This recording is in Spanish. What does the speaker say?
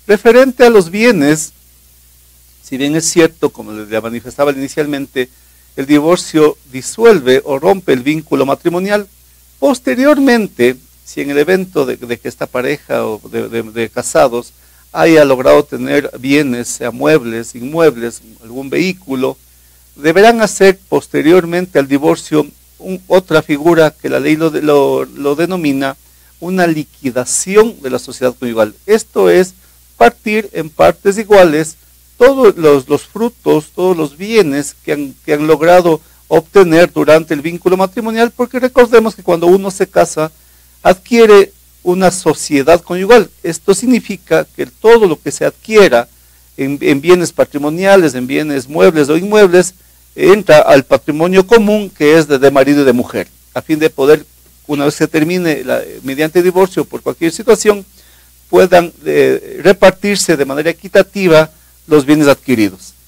Referente a los bienes, si bien es cierto, como les manifestaba inicialmente, el divorcio disuelve o rompe el vínculo matrimonial, posteriormente, si en el evento de que esta pareja o de casados haya logrado tener bienes, sea muebles, inmuebles, algún vehículo, deberán hacer posteriormente al divorcio otra figura que la ley lo denomina una liquidación de la sociedad conyugal. Esto es partir en partes iguales todos los frutos, todos los bienes que han logrado obtener durante el vínculo matrimonial, porque recordemos que cuando uno se casa, adquiere una sociedad conyugal. Esto significa que todo lo que se adquiera en bienes patrimoniales, en bienes muebles o inmuebles, entra al patrimonio común que es de marido y de mujer, a fin de poder, una vez que termine mediante divorcio o por cualquier situación, puedan repartirse de manera equitativa los bienes adquiridos.